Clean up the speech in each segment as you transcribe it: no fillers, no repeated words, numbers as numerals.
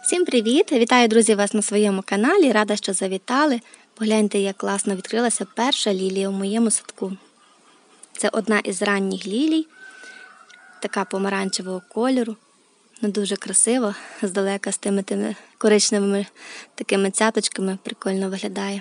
Всім привіт! Вітаю, друзі, вас на своєму каналі. Рада, що завітали. Погляньте, як класно відкрилася перша лілія у моєму садку. Це одна із ранніх лілій, така помаранчевого кольору. Ну, дуже красиво, здалека з тими коричневими такими цяточками прикольно виглядає.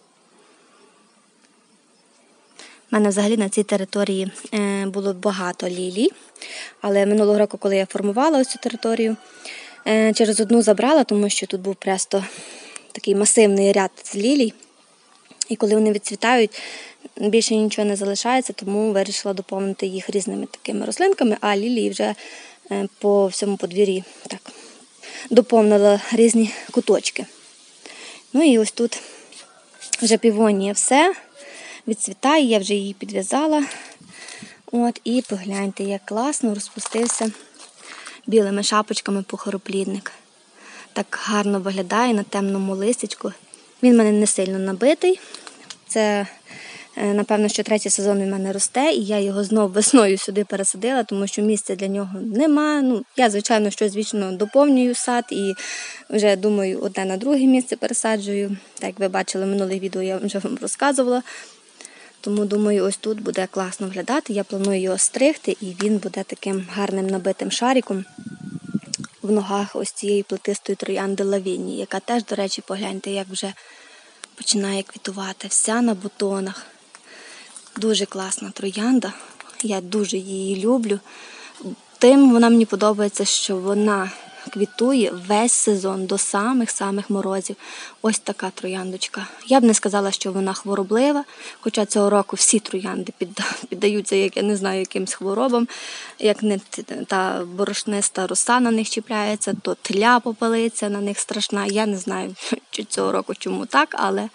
У мене взагалі на цій території було багато лілій, але минулого року, коли я формувала ось цю територію, через одну забрала, тому що тут був просто такий масивний ряд лілій. І коли вони відцвітають, більше нічого не залишається, тому вирішила доповнити їх різними такими рослинками, а лілії вже по всьому подвір'ї так доповнила різні куточки. Ну і ось тут вже півонія все відцвітає, я вже її підв'язала. І погляньте, як класно розпустився білими шапочками пухороплідник. Так гарно виглядає на темному листячку. Він в мене не сильно набитий. Це, напевно, що третій сезон він в мене росте, і я його знову весною сюди пересадила, тому що місця для нього нема. Я, звичайно, щось вічно доповнюю сад і вже, думаю, одне на друге місце пересаджую. Так, як ви бачили в минулих відео, я вже вам розказувала. Тому, думаю, ось тут буде класно виглядати. Я планую його стригти, і він буде таким гарним набитим шариком в ногах ось цієї плетистої троянди лавінії, яка теж, до речі, погляньте, як вже починає квітувати. Вся на бутонах. Дуже класна троянда. Я дуже її люблю. Тим вона мені подобається, що вона квітує весь сезон до самих-самих морозів. Ось така трояндочка. Я б не сказала, що вона хвороблива, хоча цього року всі троянди піддаються, я не знаю, якимсь хворобам. Як не та борошниста роса на них чіпляється, то тля попелиця на них страшна. Я не знаю, чи цього року чому так, але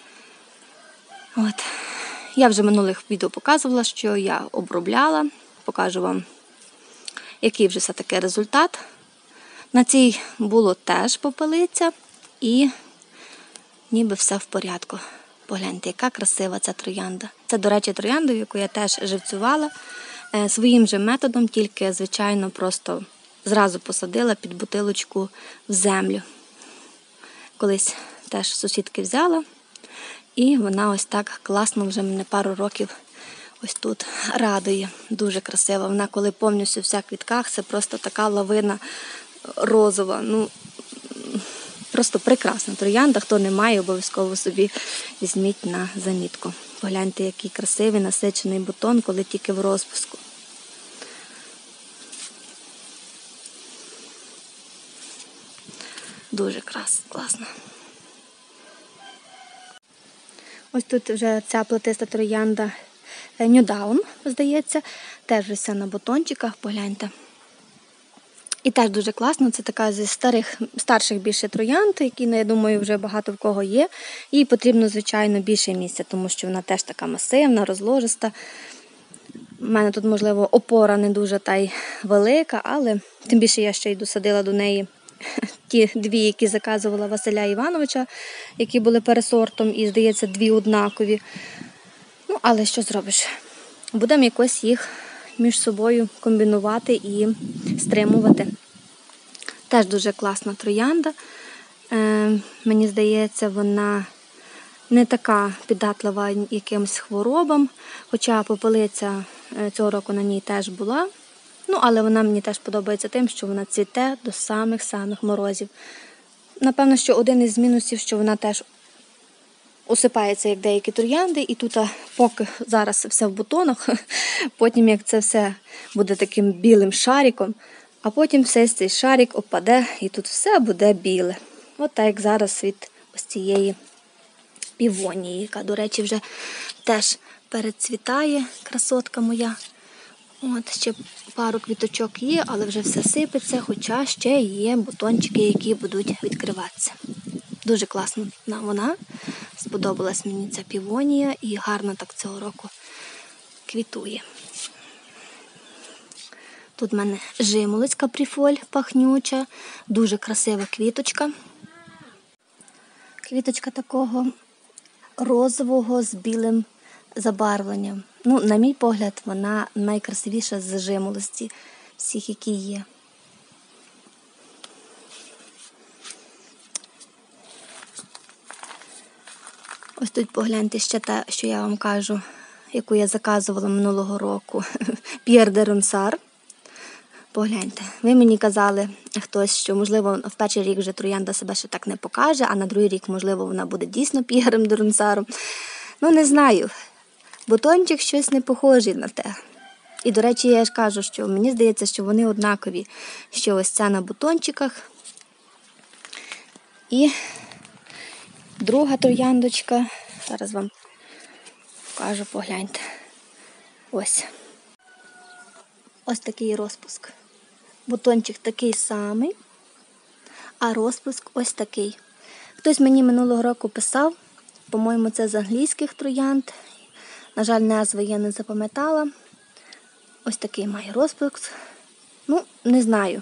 я вже в минулих відео показувала, що я обробляла. Покажу вам, який вже все-таки результат. На цій було теж попелиця і ніби все в порядку. Погляньте, яка красива ця троянда. Це, до речі, троянда, яку я теж живцювала своїм же методом, тільки, звичайно, просто зразу посадила під бутилочку в землю. Колись теж сусідки взяла, і вона ось так класно вже мене пару років ось тут радує. Дуже красива. Вона, коли повністю вся в квітках, це просто така лавина розова. Просто прекрасна троянда. Хто не має, обов'язково собі візьміть на замітку. Погляньте, який красивий насичений бутон, коли тільки в розпуску. Дуже класно. Ось тут вже ця плетиста троянда Ньюдаун, здається, теж вся на бутончиках, погляньте. І теж дуже класно, це така зі старших більше троянд, які, я думаю, вже багато в кого є. Їй потрібно, звичайно, більше місця, тому що вона теж така масивна, розложиста. У мене тут, можливо, опора не дуже та й велика, але тим більше я ще й досадила до неї ті дві, які заказувала Василя Івановича, які були пересортом і, здається, дві однакові. Але що зробиш? Будемо якось їх між собою комбінувати і стримувати. Теж дуже класна троянда. Мені здається, вона не така піддатлива якимось хворобам, хоча попелиця цього року на ній теж була. Але вона мені теж подобається тим, що вона цвіте до самих-самих морозів. Напевно, що один із мінусів, що вона теж осипається, як деякі троянди, і тут поки зараз все в бутонах, потім як це все буде таким білим шариком, а потім все цей шарик опаде, і тут все буде біле. Так як зараз від ось цієї півонії, яка, до речі, вже теж перецвітає, красотка моя. Ще пару квіточок є, але вже все сипеться, хоча ще є бутончики, які будуть відкриватися. Дуже класна вона. Сподобалась мені ця півонія і гарно так цього року квітує. Тут в мене жимолость каприфоль пахнюча, дуже красива квіточка. Квіточка такого розового з білим забарвленням. На мій погляд, вона найкрасивіша з жимолості всіх, які є. Ось тут погляньте ще те, що я вам кажу, яку я заказувала минулого року. П'єр де Ронсар. Погляньте. Ви мені казали хтось, що, можливо, в перший рік вже троянда себе ще так не покаже, а на другий рік, можливо, вона буде дійсно П'єром де Ронсаром. Ну, не знаю. Бутончик щось не похожий на те. І, до речі, я ж кажу, що мені здається, що вони однакові. Що ось ця на бутончиках. І друга трояндочка. Зараз вам покажу, погляньте. Ось. Ось такий розпуск. Бутончик такий самий, а розпуск ось такий. Хтось мені минулого року писав, по-моєму, це з англійських троянд. На жаль, назви я не запам'ятала. Ось такий має розпуск. Ну, не знаю.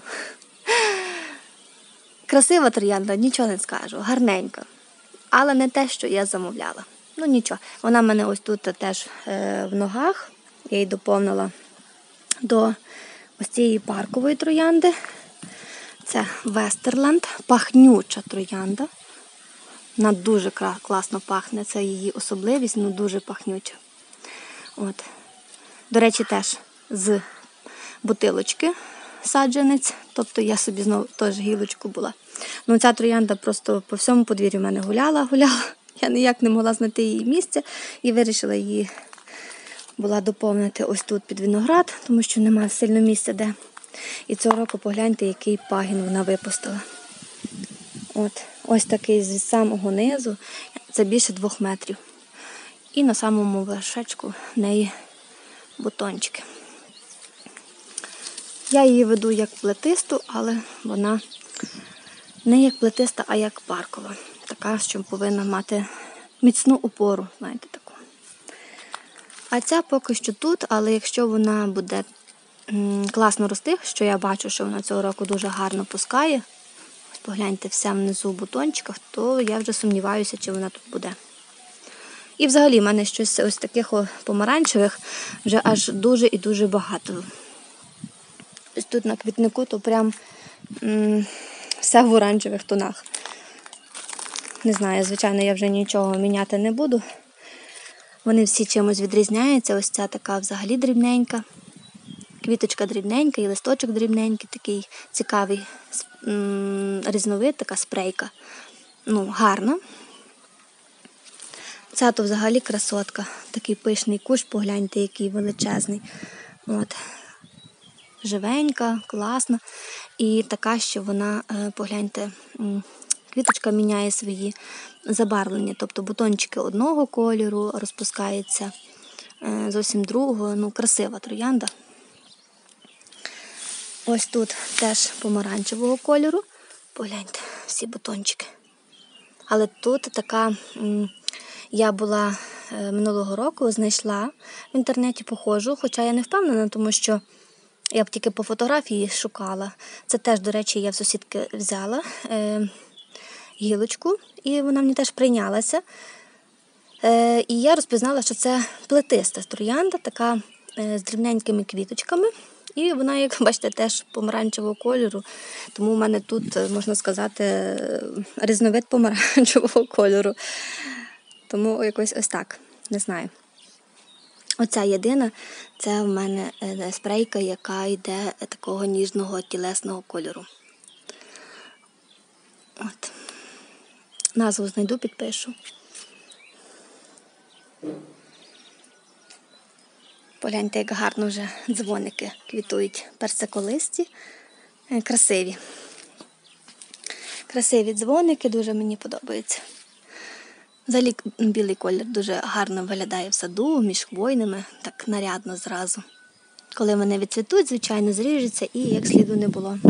Красива троянда, нічого не скажу. Гарненька. Але не те, що я замовляла. Ну, нічого. Вона в мене ось тут теж в ногах. Я її доповнила до ось цієї паркової троянди. Це Вестерленд, пахнюча троянда. Вона дуже класно пахне, це її особливість, ну дуже пахнюча. От. До речі, теж з бутилочки саджанець, тобто я собі знову теж гілочку була. Ну ця троянда просто по всьому подвір'ю в мене гуляла. Я ніяк не могла знайти її місце і вирішила її була доповнити ось тут під виноград, тому що немає сильно місця де. І цього року погляньте, який пагін вона випустила. От, ось такий з самого низу, це більше 2 метрів. І на самому вершечку в неї бутончики. Я її веду як плетисту, але вона не як плетиста, а як паркова. Така, що повинна мати міцну опору, знаєте, таку. А ця поки що тут, але якщо вона буде класно рости, що я бачу, що вона цього року дуже гарно пускає, ось погляньте, вся внизу в бутончиках, то я вже сумніваюся, чи вона тут буде. І взагалі в мене щось ось таких помаранчевих вже аж дуже і дуже багато. Ось тут на квітнику то прям все в оранжевих тонах. Не знаю, звичайно, я вже нічого міняти не буду. Вони всі чимось відрізняються. Ось ця така взагалі дрібненька. Квіточка дрібненька і листочок дрібненький, такий цікавий різновид, така спрейка. Ну, гарна. Ця то взагалі красотка. Такий пишний кущ, погляньте, який величезний. От. Живенька, класна. І така, що вона, погляньте, квіточка міняє свої забарвлення. Тобто бутончики одного кольору, розпускається зовсім другого. Ну, красива троянда. Ось тут теж помаранчевого кольору. Погляньте, всі бутончики. Але тут така, я була минулого року, знайшла в інтернеті похожу, хоча я не впевнена, тому що я б тільки по фотографії шукала. Це теж, до речі, я в сусідки взяла гілочку, і вона мені теж прийнялася. І я розпізнала, що це плетиста троянда, така з дрібненькими квіточками. І вона, як бачите, теж помаранчевого кольору. Тому в мене тут, можна сказати, різновид помаранчевого кольору. Тому якось ось так, не знаю. Оця єдина, це в мене спрейка, яка йде такого ніжного тілесного кольору. От. Назву знайду, підпишу. Погляньте, як гарно вже дзвоники квітують, персиколисті. Красиві. Красиві дзвоники, дуже мені подобаються. Взагалі білий колір дуже гарно виглядає в саду, між хвойними, так нарядно зразу. Коли вони відцвітуть, звичайно, зріжуться і як сліду не було.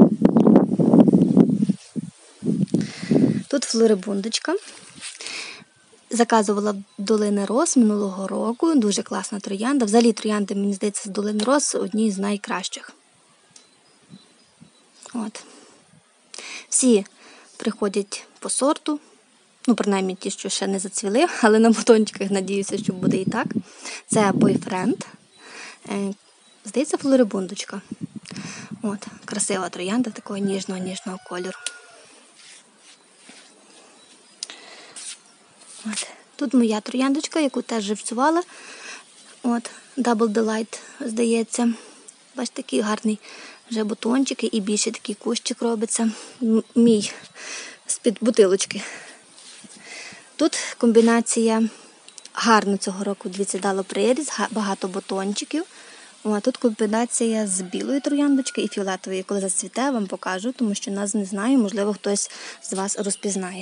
Тут флорибундочка. Заказувала долини роз минулого року, дуже класна троянда. Взагалі троянди, мені здається, з долин роз одні з найкращих. От. Всі приходять по сорту. Ну, принаймні ті, що ще не зацвіли, але на бутончиках надіюся, що буде і так. Це бойфренд. Здається, флорибундочка. От, красива троянда такого ніжного кольору. От. Тут моя трояндочка, яку теж живцювала. От, Double Delight, здається. Бачите, такий гарний вже бутончик і більше такий кущик робиться. Мій з-під бутилочки. Тут комбінація гарно цього року, дивіться, дало приріст, багато бутончиків. А тут комбінація з білої трояндочки і фіолетової. Коли зацвіте, я вам покажу, тому що нас не знаю, можливо, хтось з вас розпізнає.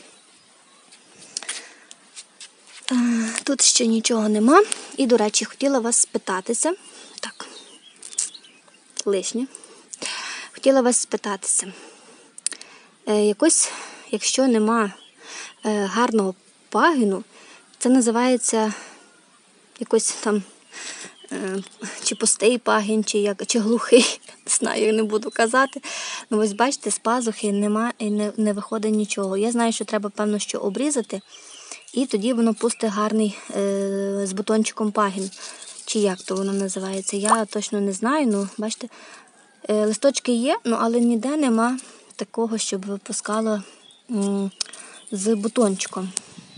Тут ще нічого нема. І, до речі, хотіла вас спитатися. Так, лишнє. Хотіла вас спитатися. Якось, якщо нема гарного пагину, це називається якось там чи пустий пагін, чи глухий, не знаю, я не буду казати. Ну ось бачите, з пазухи нема і не виходить нічого. Я знаю, що треба, певно, що обрізати, і тоді воно пустить гарний з бутончиком пагін. Чи як то воно називається, я точно не знаю. Ну, бачите, листочки є, але ніде нема такого, щоб випускало з бутончиком.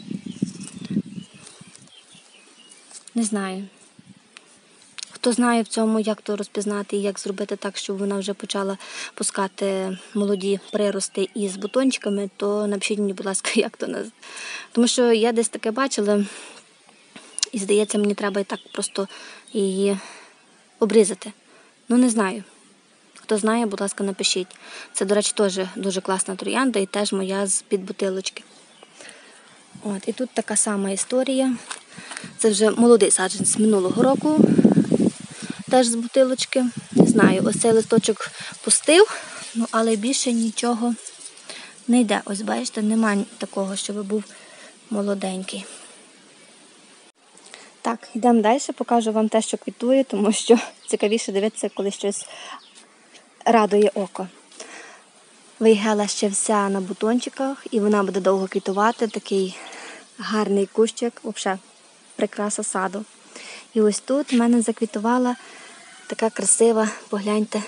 Не знаю. Хто знає в цьому, як то розпізнати і як зробити так, щоб вона вже почала пускати молоді прирости із бутончиками, то напишіть мені, будь ласка, як то називається. Тому що я десь таке бачила, і здається, мені треба і так просто її обрізати. Ну, не знаю. Хто знає, будь ласка, напишіть. Це, до речі, теж дуже класна троянда і теж моя з-під бутилочки. От, і тут така сама історія. Це вже молодий саджанець минулого року. Теж з бутилочки. Не знаю, ось цей листочок пустив, але більше нічого не йде. Ось бачите, немає такого, щоб був молоденький. Так, йдемо далі, покажу вам те, що квітує, тому що цікавіше дивитися, коли щось радує око. Вейгела ще вся на бутончиках, і вона буде довго квітувати. Такий гарний кущик, взагалі прикраса саду. І ось тут в мене заквітувала така красива, погляньте,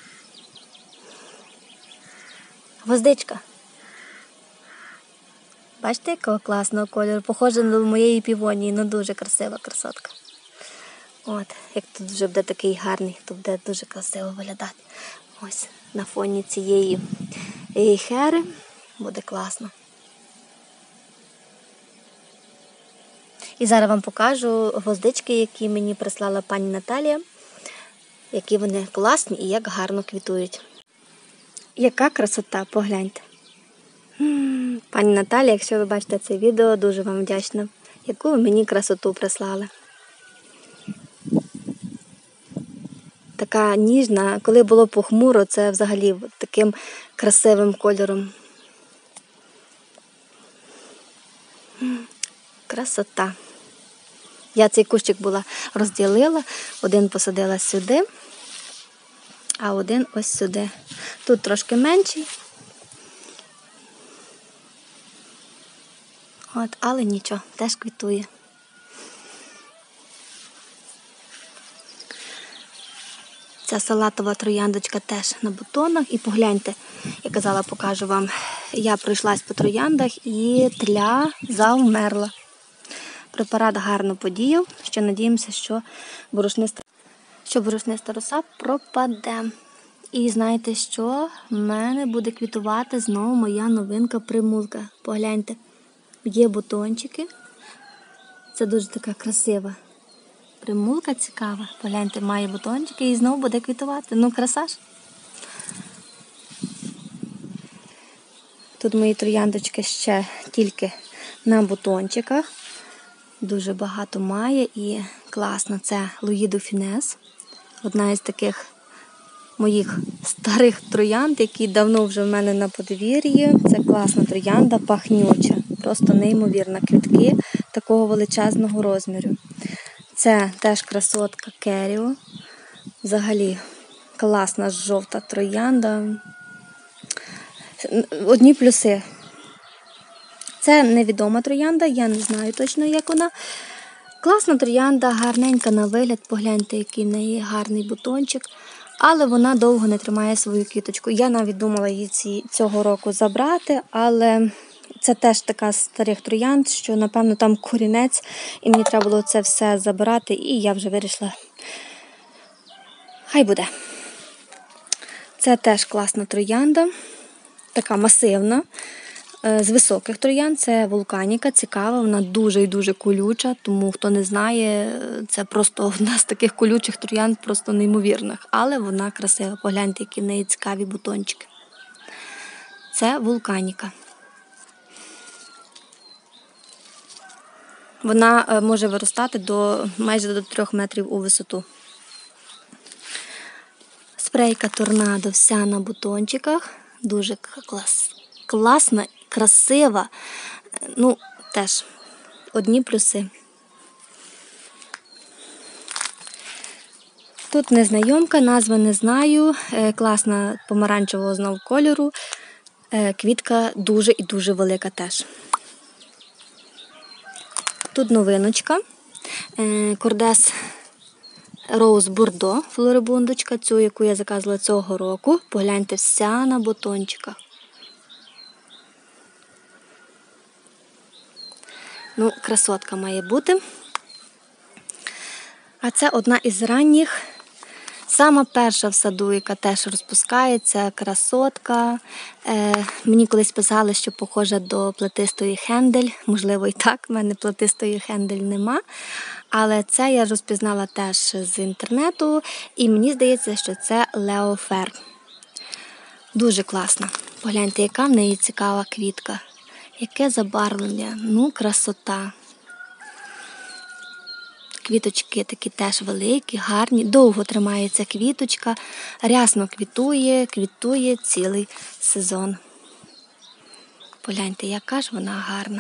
гвоздичка. Бачите, якого класного кольору? Похоже на моєї півонії, дуже красива красотка. От, як тут вже буде такий гарний, то буде дуже красиво виглядати. Ось, на фоні цієї ейхери буде класно. І зараз вам покажу гвоздички, які мені прислала пані Наталія, які вони класні і як гарно квітують. Яка красота, погляньте. Пані Наталія, якщо ви бачите це відео, дуже вам вдячна, яку ви мені красоту прислали. Така ніжна, коли було похмуро, це взагалі таким красивим кольором. Красота. Я цей кущик була розділила, один посадила сюди, а один ось сюди. Тут трошки менший. От, але нічого, теж квітує. Ця салатова трояндочка теж на бутонах. І погляньте, я казала, покажу вам. Я пройшлась по трояндах і тля завмерла. Препарат гарно подіяв, що надіємося, що борошниста роса пропаде. І знаєте що? В мене буде квітувати знову моя новинка примулка. Погляньте, є бутончики. Це дуже така красива примулка, цікава. Погляньте, має бутончики і знову буде квітувати. Ну, краса ж. Тут мої трояндочки ще тільки на бутончиках. Дуже багато має і класно. Це Луї де Фюнес. Одна із таких моїх старих троянд, які давно вже в мене на подвір'ї. Це класна троянда, пахнюча. Просто неймовірна. Квітки такого величезного розміру. Це теж красотка Керіо. Взагалі класна жовта троянда. Одні плюси. Це невідома троянда, я не знаю точно, як вона. Класна троянда, гарненька на вигляд, погляньте, який в неї гарний бутончик. Але вона довго не тримає свою квіточку. Я навіть думала її цього року забрати, але Це теж така з старих троянд, що, напевно, там корінець, і мені треба було це все забирати, і я вже вирішила, хай буде. Це теж класна троянда, така масивна, з високих троянд. Це вулканіка, цікава, вона дуже і дуже колюча, тому хто не знає, це просто одна з таких колючих троянд, просто неймовірних. Але вона красива, погляньте, які в неї цікаві бутончики. Це вулканіка. Вона може виростати майже до 3 метрів у висоту. Спрейка торнадо вся на бутончиках. Дуже класна, красива. Ну, теж одні плюси. Тут незнайомка, назви не знаю. Класна помаранчевого знову кольору. Квітка дуже і дуже велика теж. Тут новиночка. Кордес Роуз Бордо, флорибундочка, цю, яку я заказала цього року. Погляньте, вся на бутончиках. Ну, красотка має бути. А це одна із ранніх. Сама перша в саду, яка теж розпускається, красотка. Мені колись писали, що похожа до плетистої Хендель. Можливо, і так, в мене плетистої Хендель нема. Але це я розпізнала теж з інтернету. І мені здається, що це Леофер. Дуже класна. Погляньте, яка в неї цікава квітка. Яке забарвлення. Ну, красота. Квіточки такі теж великі, гарні, довго тримається квіточка, рясно квітує цілий сезон. Погляньте, яка ж вона гарна.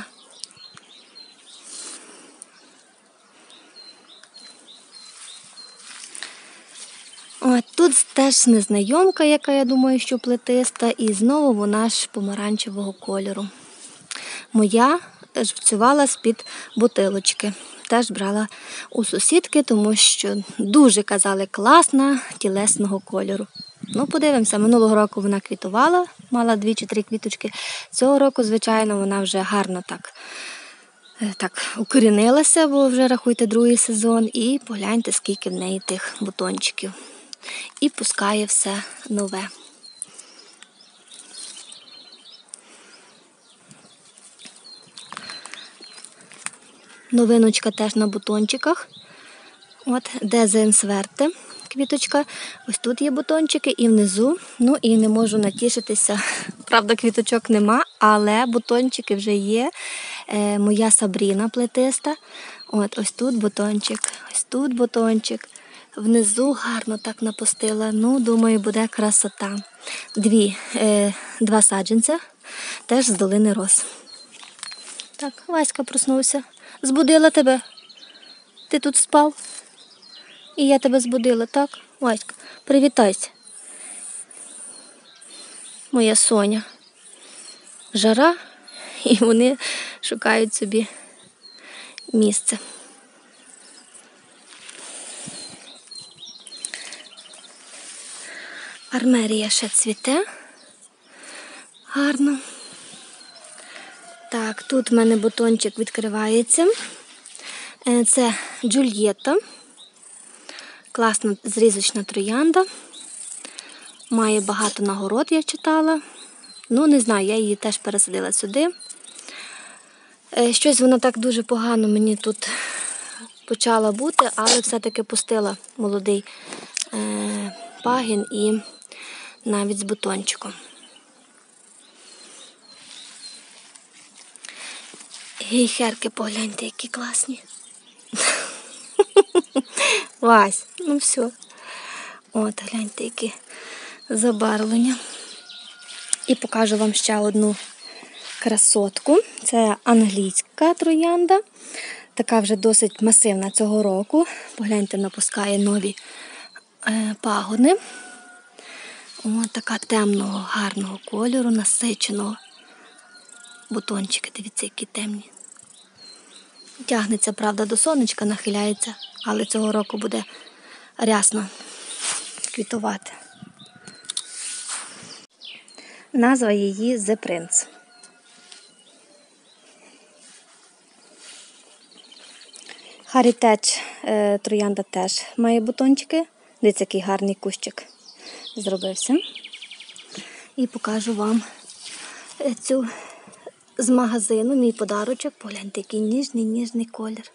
От тут теж незнайомка, яка, я думаю, що плетиста, і знову вона ж помаранчевого кольору. Моя жовцювала з-під бутилочки. Теж брала у сусідки, тому що дуже, казали, класна, тілесного кольору. Ну, подивимося, минулого року вона квітувала, мала 2 чи 3 квіточки. Цього року, звичайно, вона вже гарно так укорінилася, бо вже, рахуйте, 2-й сезон. І погляньте, скільки в неї тих бутончиків. І пускає все нове. Новиночка теж на бутончиках. От, Дезенсверте квіточка. Ось тут є бутончики і внизу. Ну і не можу натішитися. Правда, квіточок нема, але бутончики вже є. Моя Сабріна плетиста. От, ось тут бутончик, ось тут бутончик. Внизу гарно так напустила. Ну, думаю, буде красота. 2 саджанця, теж з долини роз. Так, Васька проснувся. Збудила тебе? Ти тут спав? І я тебе збудила, так? Васька, привітайся. Моя Соня. Жара, і вони шукають собі місце. Армерія ще цвіте. Гарно. Так, тут в мене бутончик відкривається. Це Джульєтта. Класна зрізочна троянда. Має багато нагород, я читала. Ну, не знаю, я її теж пересадила сюди. Щось воно так дуже погано мені тут почало бути, але все-таки пустила молодий пагін і навіть з бутончиком. Гейхерки, погляньте, які класні. Вась, ну все. От, гляньте, які забарвлення. І покажу вам ще одну красотку. Це англійська троянда. Така вже досить масивна цього року. Погляньте, напускає нові пагони. Ось така темного, гарного кольору, насиченого. Бутончики, дивіться, які темні. Тягнеться, правда, до сонечка, нахиляється, але цього року буде рясно квітувати. Назва її The Prince. Heritage троянда теж має бутончики. Дивіться, який гарний кущик зробився. І покажу вам цю з магазину, мій подарочок. Погляньте, який ніжний колір.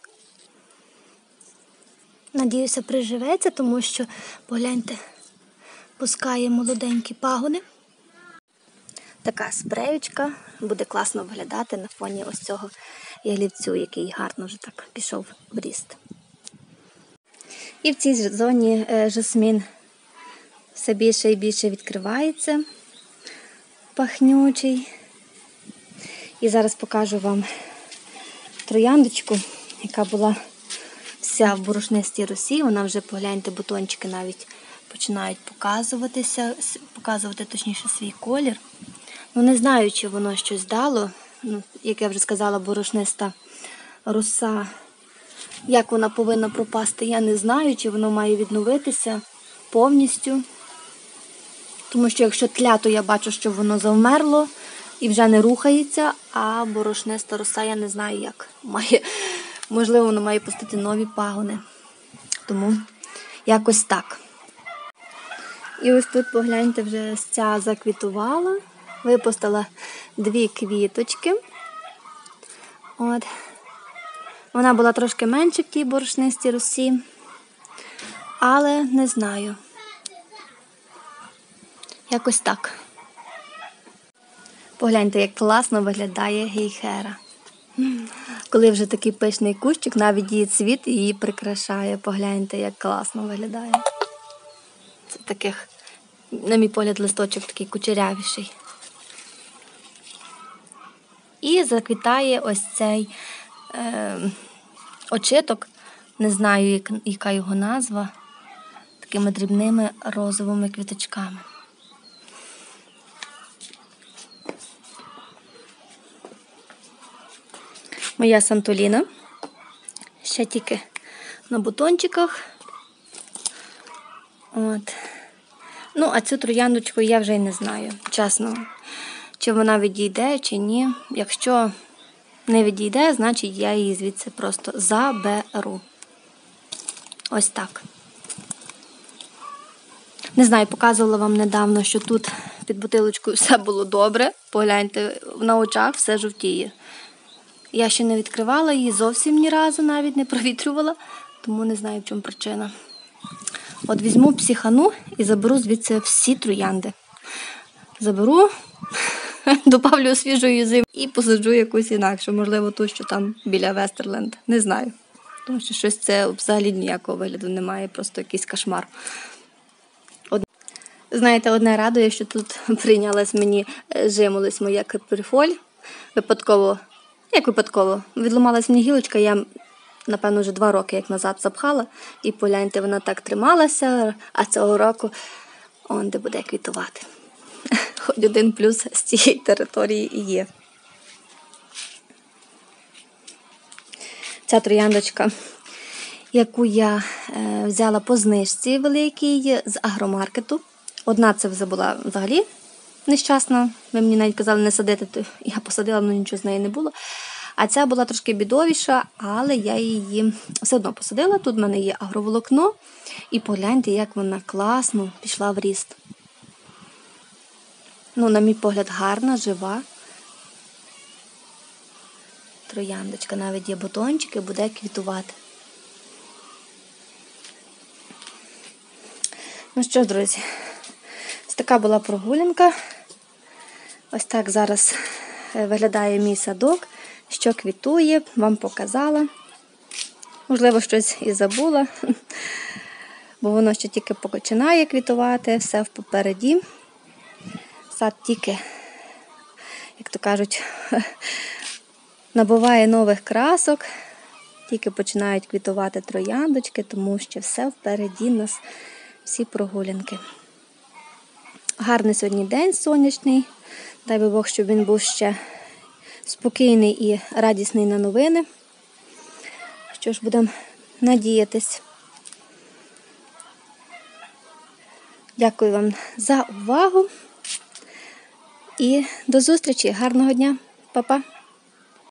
Надіюся, приживеться, тому що, погляньте, пускає молоденькі пагони. Така спреючка буде класно виглядати на фоні ось цього ялівцю, який гарно вже так пішов в ріст. І в цій зоні жасмін все більше і більше відкривається, пахнючий. І зараз покажу вам трояндочку, яка була вся в борошнистій росі. Вона вже, погляньте, бутончики навіть починають показувати точніше свій колір. Ну, не знаю, чи воно щось дало. Ну, як я вже сказала, борошниста роса. Як вона повинна пропасти, я не знаю, чи воно має відновитися повністю. Тому що якщо тля, то я бачу, що воно завмерло і вже не рухається, а борошниста роса, я не знаю, як має. Можливо, воно має пустити нові пагони. Тому якось так. І ось тут, погляньте, вже ця заквітувала. Випустила 2 квіточки. От. Вона була трошки менше в тій борошнистій росі, але не знаю. Якось так. Погляньте, як класно виглядає гейхера. Коли вже такий пишний кущик, навіть її цвіт її прикрашає. Погляньте, як класно виглядає. Це таких, на мій погляд, листочок такий кучерявіший. І заквітає ось цей очиток, не знаю, яка його назва, такими дрібними розовими квіточками. Моя Сантоліна, ще тільки на бутончиках. От. Ну, а цю трояндочку я вже й не знаю, чесно, чи вона відійде, чи ні. Якщо не відійде, значить я її звідси просто заберу. Ось так. Не знаю, показувала вам недавно, що тут під бутилочкою все було добре. Погляньте, на очах все жовтіє. Я ще не відкривала її зовсім ні разу, навіть не провітрювала, тому не знаю, в чому причина. От візьму психану і заберу звідси всі троянди. Заберу, добавлю свіжої зими і посаджу якусь інакшу. Можливо, ту, що там біля Вестерленд. Не знаю. Тому що щось це взагалі ніякого вигляду немає, просто якийсь кошмар. Знаєте, одне радує, що тут прийнялась мені, жимолись моя каприфоль. Випадково, відламалась мені гілочка, я, напевно, вже 2 роки як назад запхала. І погляньте, вона так трималася, а цього року он де буде квітувати. Хоч один плюс з цієї території і є. Ця трояндочка, яку я взяла по знижці великій з агромаркету. Одна це вже була взагалі нещасна. Ви мені навіть казали не садити, то я посадила, але нічого з неї не було. А ця була трошки бідовіша, але я її все одно посадила. Тут в мене є агроволокно. І погляньте, як вона класно пішла в ріст. Ну, на мій погляд, гарна, жива. Трояндочка, навіть є бутончики, буде квітувати. Ну що ж, друзі, ось така була прогулянка. Ось так зараз виглядає мій садок, що квітує, вам показала. Можливо, щось і забула, бо воно ще тільки починає квітувати, все попереді. Сад тільки, як то кажуть, набуває нових красок, тільки починають квітувати трояндочки, тому що все впереді нас, всі прогулянки. Гарний сьогодні день сонячний, дай би Бог, щоб він був ще спокійний і радісний на новини. Що ж, будемо надіятись. Дякую вам за увагу і до зустрічі. Гарного дня. Па-па.